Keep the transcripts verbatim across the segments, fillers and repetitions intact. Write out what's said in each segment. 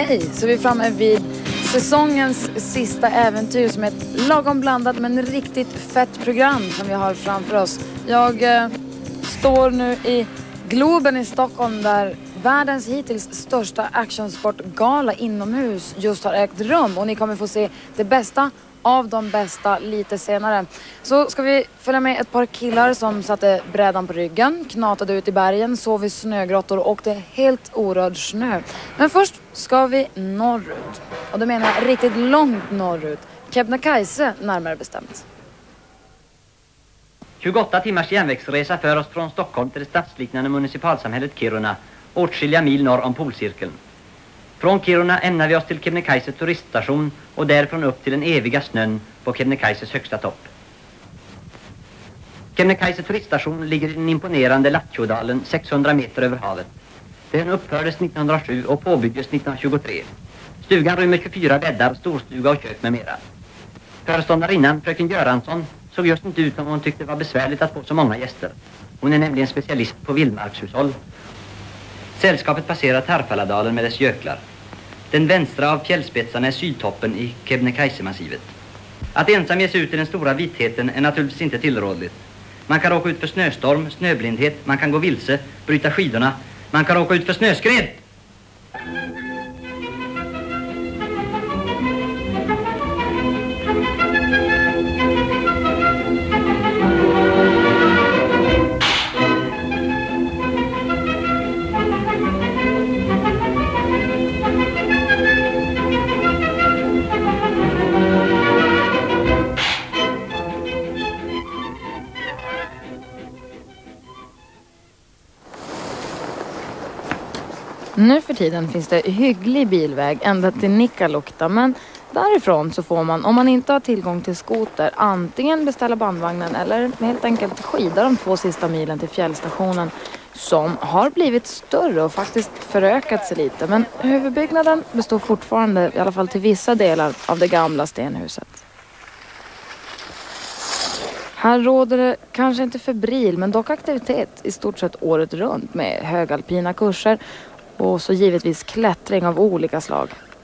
Hej, så vi är framme vid säsongens sista äventyr som är ett lagom blandat men riktigt fett program som vi har framför oss. Jag eh, står nu i Globen i Stockholm där världens hittills största actionsportgala inomhus just har ägt rum. Och ni kommer få se det bästa av de bästa lite senare. Så ska vi följa med ett par killar som satte brädan på ryggen, knatade ut i bergen, sov i snögrottor och åkte helt orörd snö. Men först ska vi norrut. Och det menar jag riktigt långt norrut. Kebnekaise närmare bestämt. tjugoåtta timmars järnvägsresa för oss från Stockholm till det stadsliknande municipalsamhället Kiruna, åtskilliga mil norr om polcirkeln. Från Kiruna ämnar vi oss till Kebnekaise turiststation och därifrån upp till den eviga snön på Kebnekaises högsta topp. Kebnekaise turiststation ligger i den imponerande Lattjodalen sexhundra meter över havet. Den uppfördes nittonhundrasju och påbyggdes nittonhundratjugotre. Stugan rymmer tjugofyra bäddar, storstuga och kök med mera. Föreståndarinnan, fröken Göransson, såg just inte ut som hon tyckte det var besvärligt att få så många gäster. Hon är nämligen specialist på vildmarkshushåll. Sällskapet passerar Tarfaladalen med dess jöklar. Den vänstra av fjällspetsarna är sydtoppen i Kebnekaise-massivet. Att ensam ge sig ut i den stora vitheten är naturligtvis inte tillrådligt. Man kan råka ut för snöstorm, snöblindhet, man kan gå vilse, bryta skidorna, man kan råka ut för snöskred. Nu för tiden finns det hygglig bilväg ända till Nikkaluokta, men därifrån så får man, om man inte har tillgång till skoter, antingen beställa bandvagnen eller helt enkelt skida de två sista milen till fjällstationen som har blivit större och faktiskt förökat sig lite. Men huvudbyggnaden består fortfarande, i alla fall till vissa delar, av det gamla stenhuset. Här råder det kanske inte febril men dock aktivitet i stort sett året runt med högalpina kurser och så givetvis klättring av olika slag.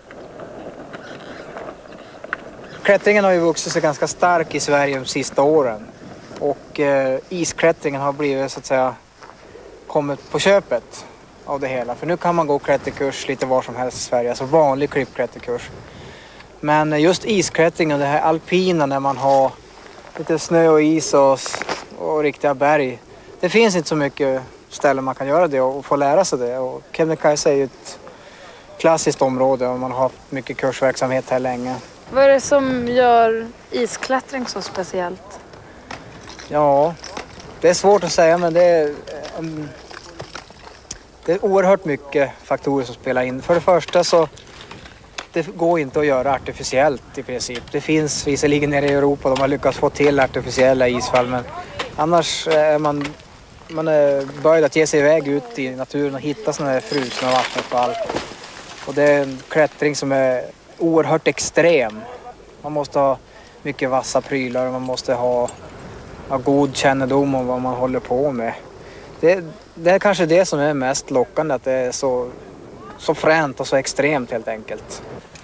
Klättringen har ju vuxit sig ganska stark i Sverige de sista åren. Och eh, isklättringen har blivit så att säga kommit på köpet av det hela. För nu kan man gå klätterkurs lite var som helst i Sverige, alltså vanlig klippklätterkurs. Men just isklättringen, det här alpina när man har lite snö och is och, och riktiga berg. Det finns inte så mycket ställen man kan göra det och få lära sig det. Och Kebnekaise är ju ett klassiskt område och man har haft mycket kursverksamhet här länge. Vad är det som gör isklättring så speciellt? Ja, det är svårt att säga men det är, um, det är oerhört mycket faktorer som spelar in. För det första så det går inte att göra artificiellt i princip. Det finns visserligen nere i Europa, de har lyckats få till artificiella isfall men annars är man, man är böjd att ge sig iväg ut i naturen och hitta sådana här frusna vattenfall. Och det är en klättring som är oerhört extrem. Man måste ha mycket vassa prylar och man måste ha, ha god kännedom om vad man håller på med. Det, det är kanske det som är mest lockande, att det är så, så fränt och så extremt helt enkelt.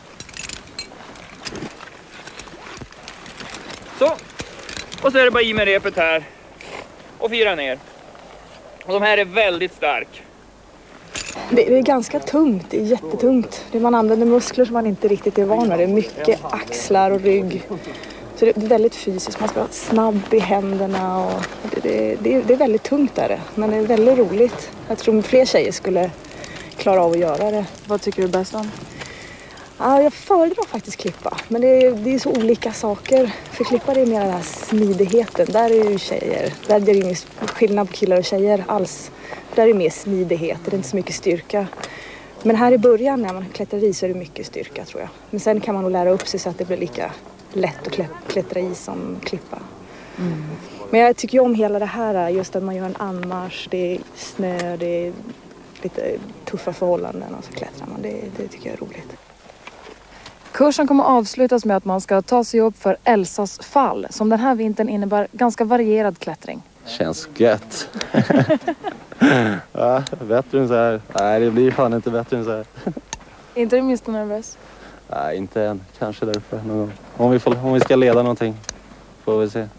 Så, och så är det bara i med repet här och fira ner. Och de här är väldigt stark. Det är ganska tungt, det är jättetungt. Det man använder muskler som man inte riktigt är van med. Det är mycket axlar och rygg. Så det är väldigt fysiskt, man ska vara snabb i händerna. Och det, det, det är väldigt tungt där, men det är väldigt roligt. Jag tror fler tjejer skulle klara av att göra det. Vad tycker du bäst om? Ja, jag föredrar faktiskt klippa, men det är, det är så olika saker. För klippa det är mer den här smidigheten, där är ju tjejer. Där är det ingen skillnad på killar och tjejer alls. Där är det mer smidighet, det är inte så mycket styrka. Men här i början när man klättrar i så är det mycket styrka tror jag. Men sen kan man nog lära upp sig så att det blir lika lätt att klättra i som klippa. Mm. Men jag tycker ju om hela det här, just att man gör en anmarsch, det är snö, det är lite tuffa förhållanden och så klättrar man. Det, det tycker jag är roligt. Kursen kommer avslutas med att man ska ta sig upp för Elsas fall, som den här vintern innebär ganska varierad klättring. Känns gött. Ja, bättre än så här. Nej, det blir fan inte bättre än så här. Inte det minsta nervös? Nej, inte än. Kanske därför någon gång. Om vi, får, om vi ska leda någonting får vi se.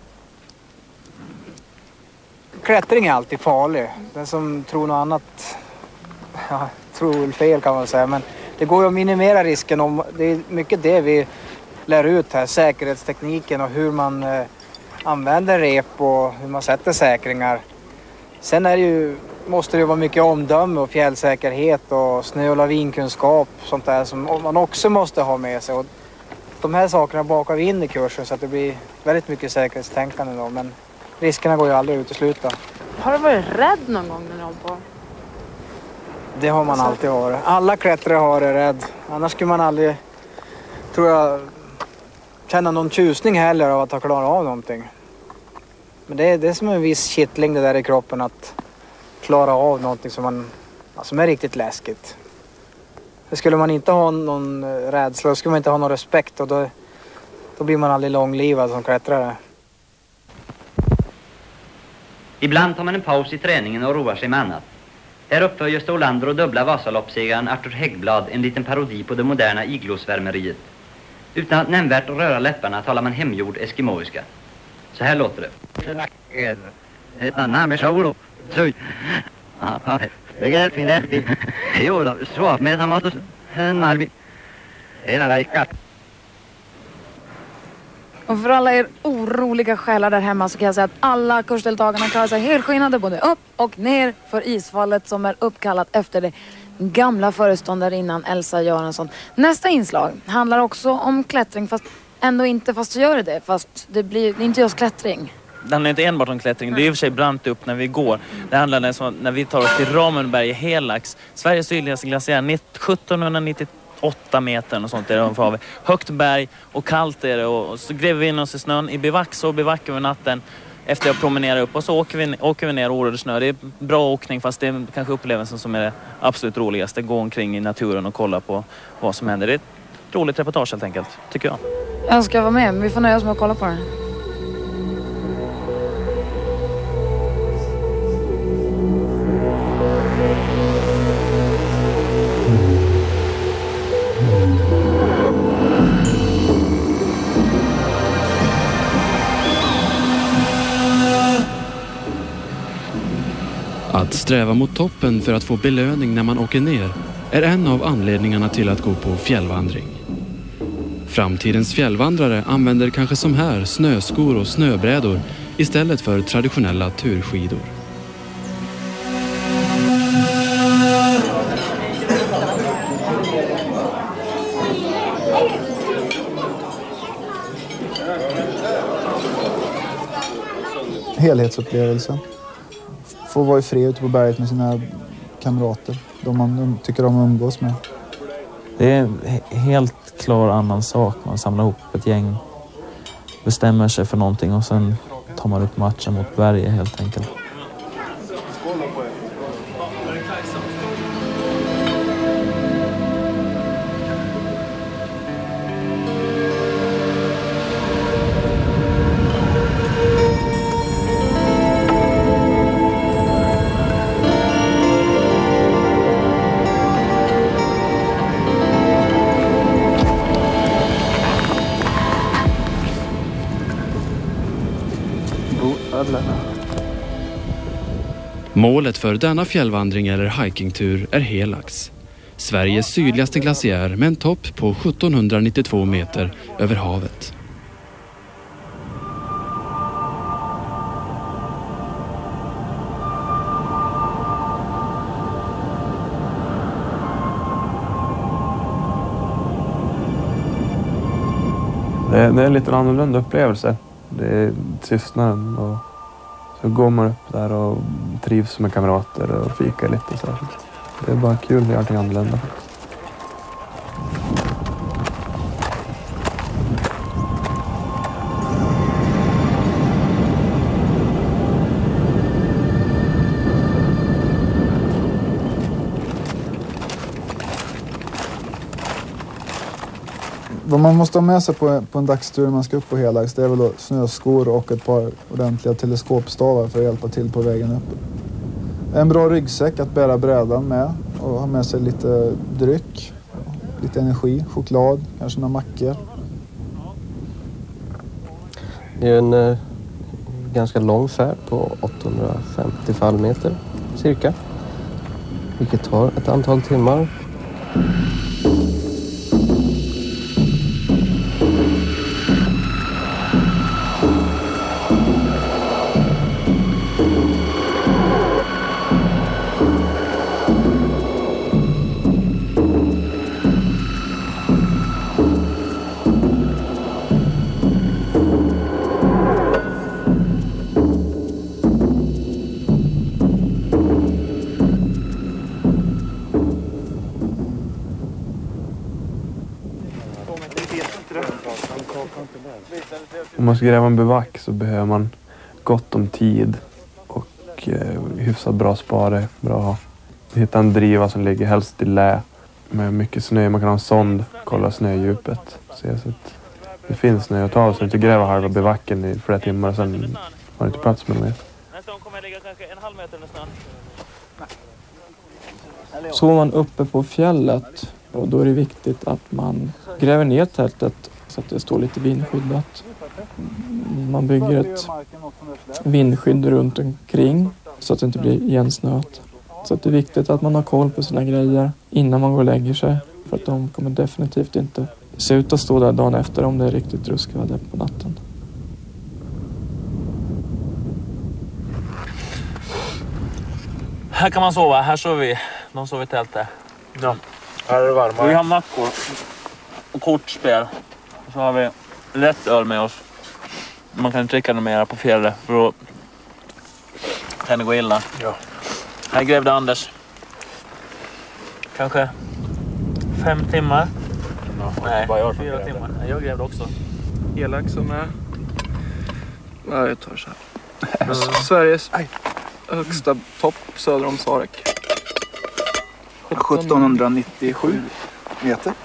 Klättring är alltid farlig. Den som tror något annat, ja, tror fel kan man säga. Men det går ju att minimera risken. Om, det är mycket det vi lär ut här. Säkerhetstekniken och hur man eh, använder rep och hur man sätter säkringar. Sen är det ju, måste det ju vara mycket omdöme och fjällsäkerhet och snö- och lavinkunskap. Sånt där som man också måste ha med sig. Och de här sakerna bakar vi in i kursen så att det blir väldigt mycket säkerhetstänkande då. Men riskerna går ju aldrig att utesluta. Har du varit rädd någon gång när du håller på? Det har man alltid varit. Alla klättrare har varit rädd. Annars skulle man aldrig, tror jag, känna någon tjusning heller av att ha klarat av någonting. Men det är, det är som en viss kittling det där i kroppen att klara av någonting som, man, som är riktigt läskigt. För skulle man inte ha någon rädsla, då skulle man inte ha någon respekt och då, då blir man aldrig långlivad som klättrare. Ibland tar man en paus i träningen och roar sig med annat. Här uppför Gösta Olander och dubbla Vasaloppsegaren Arthur Häggblad en liten parodi på det moderna iglosvärmeriet. Utan att nämnvärt röra läpparna talar man hemgjord eskimoiska. Så här låter det. Och för alla er oroliga själar där hemma så kan jag säga att alla kursdeltagarna klarar sig helskinnade både upp och ner för isfallet som är uppkallat efter det gamla föreståndarinnan Elsa Göransson. Nästa inslag handlar också om klättring fast ändå inte fast så gör det det. Fast det blir det är inte just klättring. Det handlar inte enbart om klättring. Det är i och för sig brant upp när vi går. Det handlar om när vi tar oss till Ramundberg i Helax. Sveriges sydligaste glaciär, sjuttonhundranittioåtta meter och sånt är det havet. Högt berg och kallt är det. Och så gräver vi in oss i snön. I bivack så bivackar vi natten efter att promenera upp. Och så åker vi, åker vi ner och oröd snö. Det är bra åkning fast det är kanske upplevelsen som är det absolut roligaste. Gå omkring i naturen och kolla på vad som händer. Det är ett roligt reportage helt enkelt, tycker jag. Jag ska vara med, men vi får nöja oss med att kolla på det. Att sträva mot toppen för att få belöning när man åker ner är en av anledningarna till att gå på fjällvandring. Framtidens fjällvandrare använder kanske som här snöskor och snöbrädor istället för traditionella turskidor. Helhetsupplevelsen. Få vara i fred ute på berget med sina kamrater. De man tycker om att umgås med. Det är en helt klar annan sak. Man samlar ihop ett gäng, bestämmer sig för någonting och sen tar man upp matchen mot berget helt enkelt. Målet för denna fjällvandring eller hikingtur är Helax, Sveriges sydligaste glaciär med en topp på sjuttonhundranittiotvå meter över havet. Det är, det är en lite annorlunda upplevelse. Det är tystnaden och så går man upp där och trivs med kamrater och fikar lite så här. Det är bara kul att göra någonting annorlunda. Vad man måste ha med sig på, på en dagstur när man ska upp på Helax, det är väl då snöskor och ett par ordentliga teleskopstavar för att hjälpa till på vägen upp. En bra ryggsäck att bära brädan med och ha med sig lite dryck. lite energi, choklad, kanske några mackor. Det är en eh, ganska lång färd på åttahundrafemtio fallmeter cirka. Vilket tar ett antal timmar. Om man ska gräva en bivack så behöver man gott om tid och eh, hyfsat bra spare. Bra. Hitta en driva som ligger helst i lä med mycket snö. Man kan ha en sond, kolla snödjupet. Se så att det finns snö att ta, så att inte gräva halva bivacken i flera timmar och sen har inte plats med mer. Nästa gång kommer jag ligga kanske en halv meter under snön. Så är man uppe på fjället och då är det viktigt att man gräver ner tältet så att det står lite vindskyddat. Man bygger ett vindskydd runt omkring så att det inte blir igensnöat. Så att det är viktigt att man har koll på sina grejer innan man går och lägger sig. För att de kommer definitivt inte se ut att stå där dagen efter om det är riktigt ruskväder på natten. Här kan man sova, här sover vi. De sover i tältet. Ja, här är det varmare. Vi har mackor och kortspel. Och så har vi lätt öl med oss. Man kan inte dricka något mer på fjället för då kan det gå illa. Ja. Här grävde Anders. Kanske fem timmar. Ja, Nej, bara jag fyra timmar. Jag grävde också. Helax som är... Ja, jag tar så här. Sveriges högsta topp söder om Sarek. sjuttonhundranittiosju meter.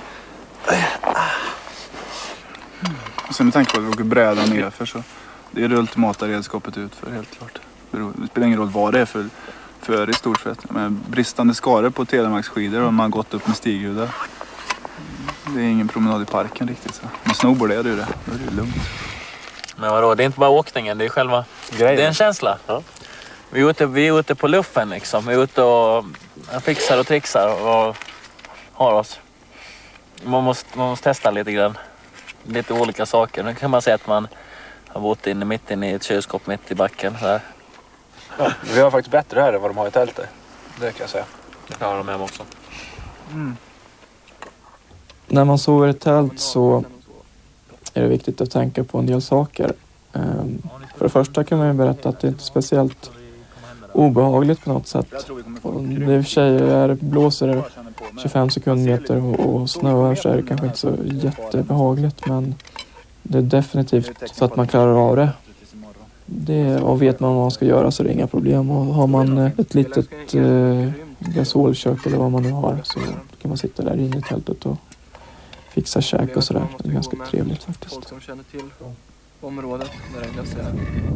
Och sen med tanke på att vi åker bräda ner för så det är det ultimata redskapet ut för helt klart. Det spelar ingen roll vad det är för, för i stort sett. Men bristande skare på telemarksskidor och man har gått upp med stighudar. Det är ingen promenad i parken riktigt så. Men snowboard är det ju det. Då är det lugnt. Men vadå, det är inte bara åkningen, det är själva... Grejen. Det är en känsla. Ja. Vi är ute, vi är ute på luffen liksom. Vi är ute och fixar och trixar och har oss. Man måste, man måste testa lite grann. Lite olika saker. Nu kan man säga att man har bott inne mitt inne i ett kylskåp mitt i backen. Så här. Ja, vi har faktiskt bättre här än vad de har i tältet. Det kan jag säga. Ja, de är också. Mm. När man sover i tält så är det viktigt att tänka på en del saker. För det första kan man ju berätta att det inte är speciellt obehagligt på något sätt. Och det i och för sig är, blåser det tjugofem sekundmeter och, och snöar så är det kanske inte så jättebehagligt, men det är definitivt så att man klarar av det. det och vet man vad man ska göra så är det inga problem. Och har man ett litet eh, gasolkök eller vad man nu har så kan man sitta där inne i tältet och fixa käk och sådär. Det är ganska trevligt faktiskt. Folk som känner till området där det är glaciär.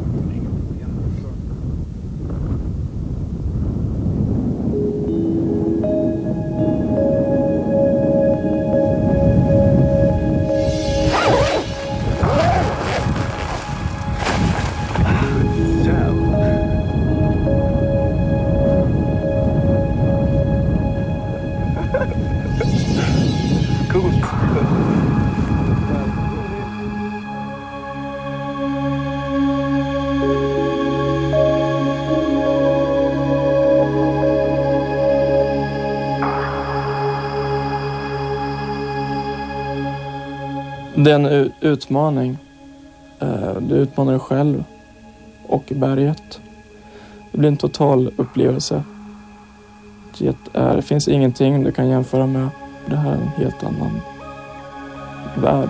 Det är en utmaning. Du utmanar dig själv och berget. Det blir en total upplevelse. Det, är, det finns ingenting du kan jämföra med. Det här är en helt annan värld.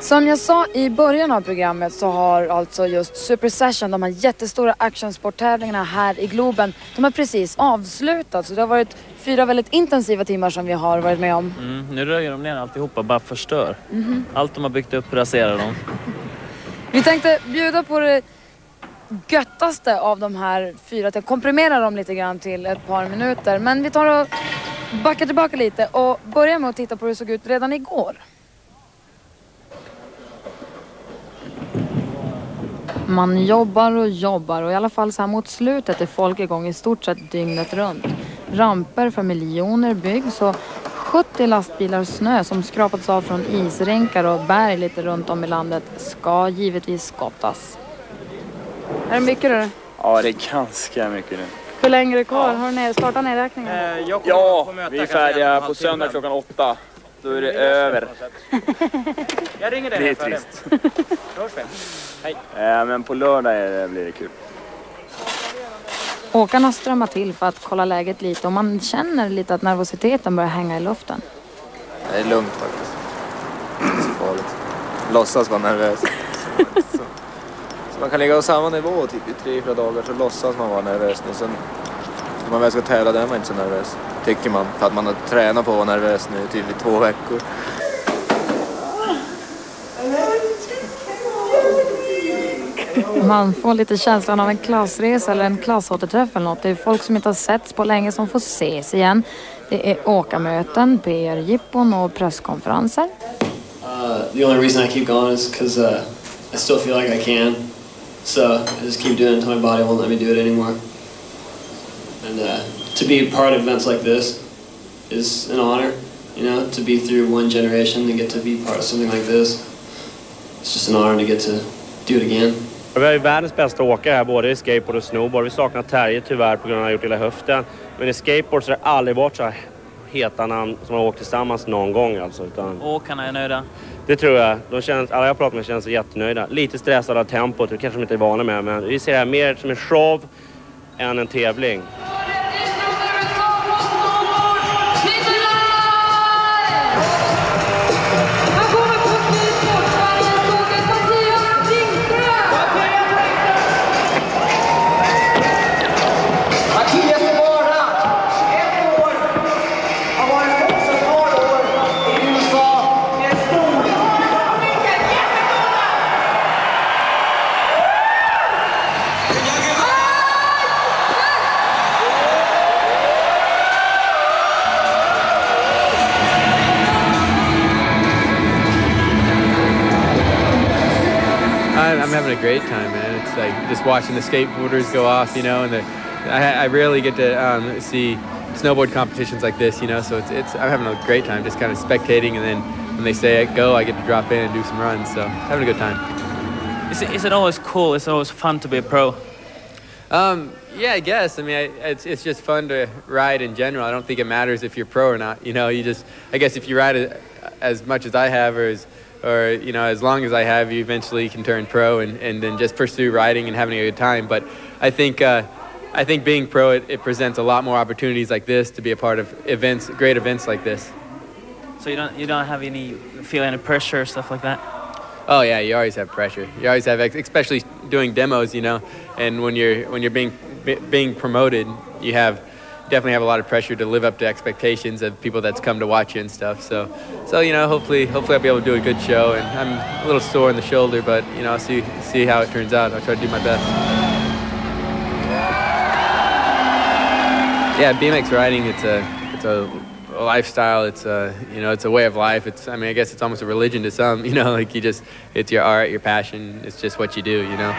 Som jag sa i början av programmet så har alltså just Super Session, de här jättestora actionsporttävlingarna här i Globen, de har precis avslutats. Så det har varit fyra väldigt intensiva timmar som vi har varit med om. Mm, nu röjer de ner alltihopa, bara förstör. Mm-hmm. Allt de har byggt upp raserar de. Vi tänkte bjuda på det göttaste av de här fyra, att komprimera dem lite grann till ett par minuter. Men vi tar och backar tillbaka lite och börjar med att titta på hur det såg ut redan igår. Man jobbar och jobbar och i alla fall så här mot slutet är folk igång i stort sett dygnet runt. Ramper för miljoner byggs och sjuttio lastbilar snö som skrapats av från isränkar och berg lite runt om i landet ska givetvis skottas. Är det mycket då? Ja, det är ganska mycket nu. Hur länge är det kvar? Har du ner, startat nedräkningen? Eh, ja, vi är färdiga på söndag klockan åtta. Då är det över. Jag ringer dig. Det är trist. Hej. Eh, men på lördag är det, blir det kul. Åkarna strömmar till för att kolla läget lite och man känner lite att nervositeten börjar hänga i luften. Det är lugnt faktiskt. Det är så farligt. Låtsas vara nervös. Så, så man kan ligga på samma nivå typ i tre, fyra dagar så låtsas man vara nervös. Och sen när man väl ska tävla där är man inte så nervös. Tycker man. För att man har tränat på att vara nervös nu typ i två veckor. Man får lite känslan av en klassresa eller en klassåterträff eller något. Det är folk som inte har setts på länge som får ses igen. Det är åkarmöten, P R-jippon och presskonferenser. Uh, the only reason I keep going is because uh, I still feel like I can. So I just keep doing it until my body won't let me do it anymore. And uh, to be part of events like this is an honor. You know, to be through one generation and get to be part of something like this. It's just an honor to get to do it again. Vi har ju världens bästa åkare här, både i skateboard och snowboard. Vi saknar Terje tyvärr på grund av att han har gjort illa höften. Men i skateboard så har det aldrig varit så här heta namn som har åkt tillsammans någon gång alltså. Utan Åkarna är nöjda? Det tror jag. De känns, alla jag pratat med känns jättenöjda. Lite stressade av tempot, det kanske de inte är vana med. Men vi ser det här mer som en show än en tävling. I'm having a great time, man. It's like just watching the skateboarders go off, you know, and the, I, I rarely get to um, see snowboard competitions like this, you know, so it's, it's I'm having a great time just kind of spectating, and then when they say go, I get to drop in and do some runs, so having a good time. Is it, is it always cool? Is it always fun to be a pro? Um, yeah, I guess. I mean, I, it's it's just fun to ride in general. I don't think it matters if you're pro or not, you know, you just, I guess if you ride it as much as I have or as or, you know, as long as I have, you eventually can turn pro and, and then just pursue riding and having a good time. But I think uh, I think being pro, it, it presents a lot more opportunities like this to be a part of events, great events like this. So you don't you don't have any, feel any pressure or stuff like that? Oh yeah, you always have pressure. You always have, especially doing demos, you know, and when you're when you're being being promoted, you have definitely have a lot of pressure to live up to expectations of people that's come to watch you and stuff. So, so you know, hopefully, hopefully I'll be able to do a good show. And I'm a little sore in the shoulder, but you know, I'll see see how it turns out. I'll try to do my best. Yeah, B M X riding, it's a it's a, a lifestyle. It's a you know, it's a way of life. It's I mean, I guess it's almost a religion to some. You know, like you just it's your art, your passion. It's just what you do. You know.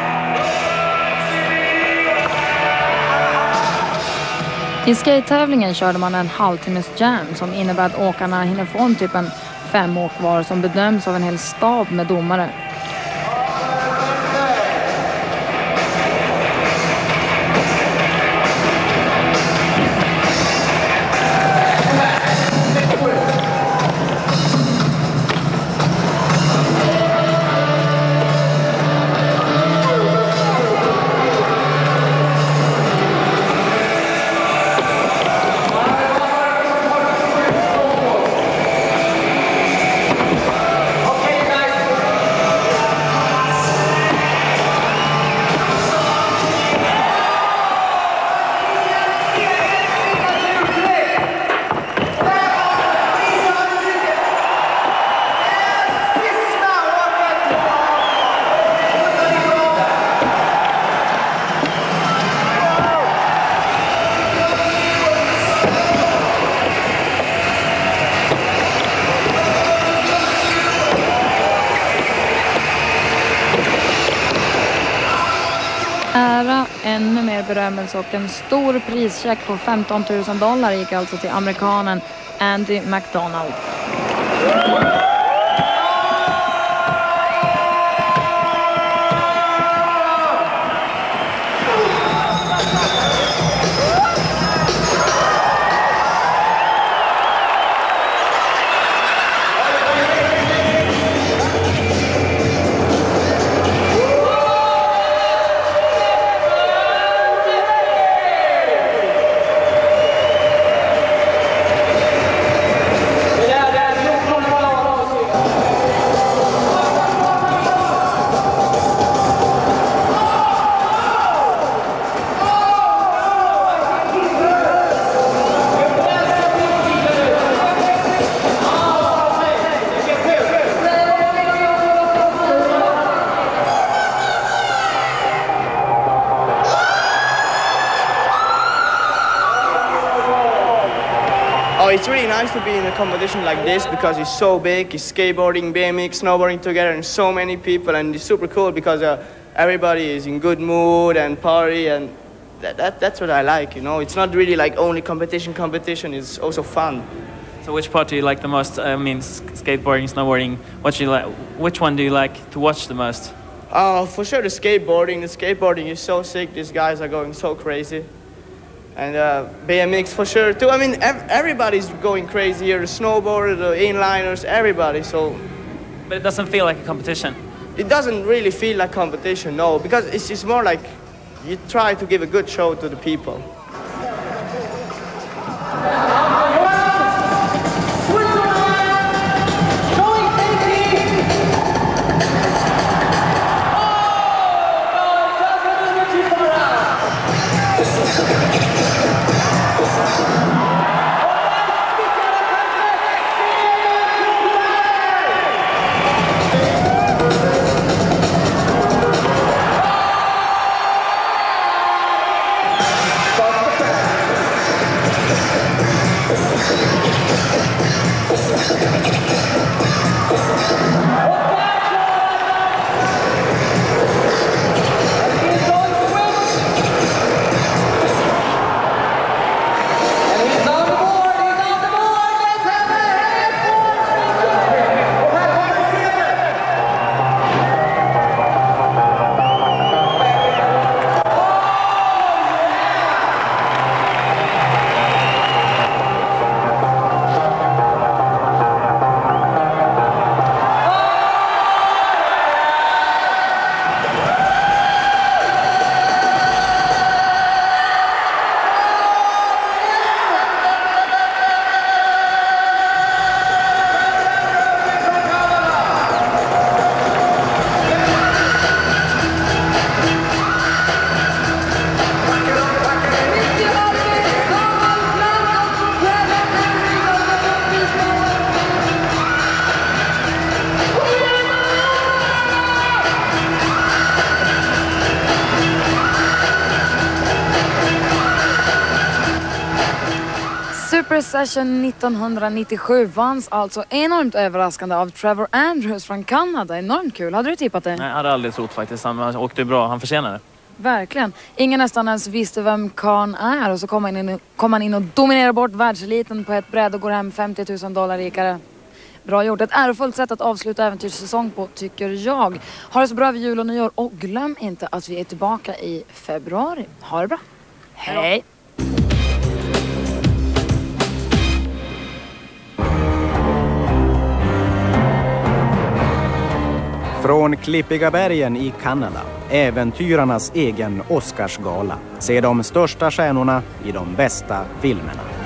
I skate-tävlingen körde man en halvtimmes jam som innebär att åkarna hinner få en typ en fem åk var som bedöms av en hel stab med domare. ära, ännu mer berömmelse och en stor prischeck på femton tusen dollar gick alltså till amerikanen Andy McDonald. Oh, it's really nice to be in a competition like this because it's so big. It's skateboarding, B M X, snowboarding together, and so many people, and it's super cool because uh, everybody is in good mood and party, and that, that that's what I like. You know, it's not really like only competition. Competition is also fun. So, which part do you like the most? I mean, skateboarding, snowboarding. What do you like? Which one do you like to watch the most? Oh, uh, for sure the skateboarding. The skateboarding is so sick. These guys are going so crazy. And uh, B M X for sure too. I mean, ev everybody's going crazy here. The snowboarders, the inliners, everybody. So, but it doesn't feel like a competition. It doesn't really feel like competition, no, because it's just more like you try to give a good show to the people. Super Session nittonhundranittiosju vanns alltså enormt överraskande av Trevor Andrews från Kanada. Enormt kul. Hade du tippat det? Nej, jag hade aldrig trott faktiskt. Han åkte bra. Han förtjänade. Verkligen. Ingen nästan ens visste vem Khan är och så kom han in, kom han in och dominerade bort världseliten på ett bräd och går hem femtio tusen dollar rikare. Bra gjort. Ett ärofullt sätt att avsluta äventyrssäsong på, tycker jag. Ha det så bra vid jul och nyår och glöm inte att vi är tillbaka i februari. Ha det bra. Hej! Från Klippiga bergen i Kanada, äventyrarnas egen Oscarsgala. Se de största stjärnorna i de bästa filmerna.